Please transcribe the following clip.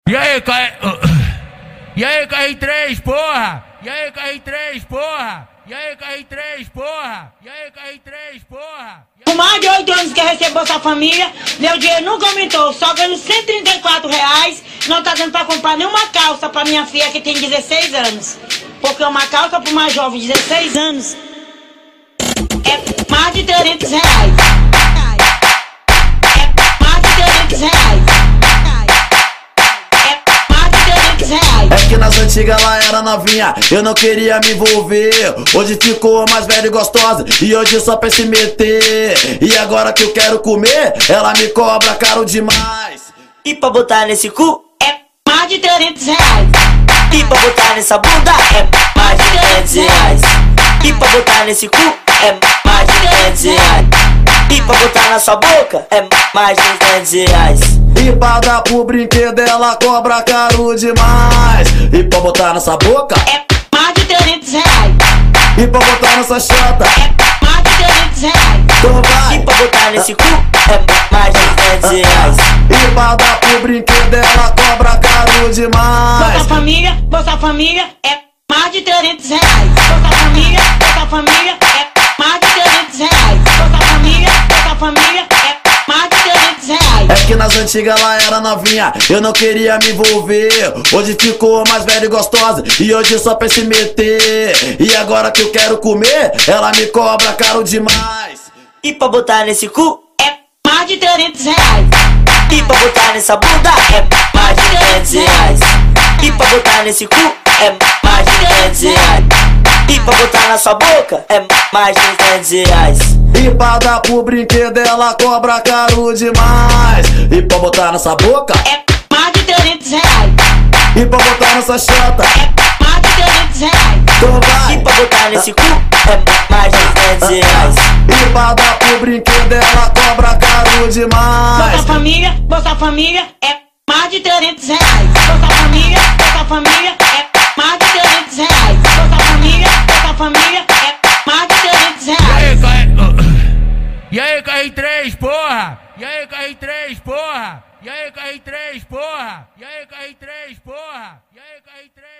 E aí, E aí, KR3, porra! E aí, KR3, porra! E aí, KR3, porra! E aí, KR3, porra! Com mais de 8 anos que recebo Bolsa Família, meu dinheiro nunca aumentou, só ganho R$134, não tá dando pra comprar nenhuma calça pra minha filha que tem 16 anos. Porque uma calça pra uma jovem de 16 anos é mais de R$300. É mais de R$300. É que nas antigas ela era novinha, eu não queria me envolver. Hoje ficou mais velha e gostosa, e hoje só pensa em meter. E agora que eu quero comer, ela me cobra caro demais. E pra botar nesse cu é mais de R$300. E pra botar nessa bunda é mais de R$300. E pra botar nesse cu é mais de R$300. E pra botar na sua boca é mais de R$300. E pra dar pro brinquedo ela cobra caro demais. E pra botar nessa boca é mais de R$300. E pra botar nessa chota é mais de R$300. Então vai. E pra botar nesse cu é mais de R$300. E pra dar pro brinquedo ela cobra caro demais. Bolsa Família é mais de R$300. Bolsa Família é mais de R$300. Bolsa Família é mais de R$300. É que nas antigas ela era novinha, eu não queria me envolver. Hoje ficou mais velha e gostosa, e hoje só pensa em meter. E agora que eu quero comer, ela me cobra caro demais. E pra botar nesse cu é mais de R$300. E pra botar nessa bunda é mais de R$300. E pra botar nesse cu é mais de R$300. E pra botar na sua boca é mais de R$300. E pra dar pro brinquedo ela cobra caro demais. E pra botar nessa boca é mais de R$300. E pra botar nessa chota é mais de R$300. Então vai. E pra botar nesse cu é mais de R$300. E pra dar pro brinquedo ela cobra caro demais. Bolsa Família é mais de R$300. Bolsa Família é mais de R$300. Bolsa Família é mais de R$300. E aí, KR3, porra! E aí, KR3, porra! E aí, KR3, porra! E aí, KR3, porra! E aí, KR3